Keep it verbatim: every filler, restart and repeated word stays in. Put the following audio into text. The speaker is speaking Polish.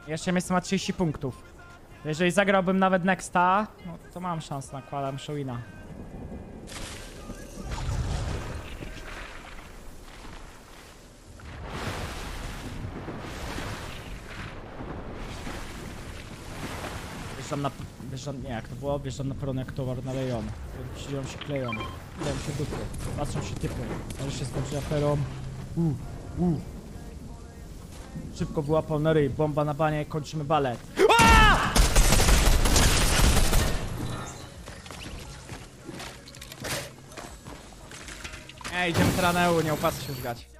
Jeszcze miejsce ma trzydzieści punktów. Jeżeli zagrałbym nawet Nexta, no to mam szansę na Quala Showina. Wjeżdżam na... Wjeżdżam... Nie, jak to było? Wjeżdżam na peron jak towar na rejon. Dzieją się kleją. Kleją się dupy. Patrzą się typy. Ale się skończy aferą. Uh, uh. Szybko wyłapał na ryj. Bomba na banie. Kończymy balet. Aaaa! Ej, idziemy teraz na E U, nie opłaca się żgać.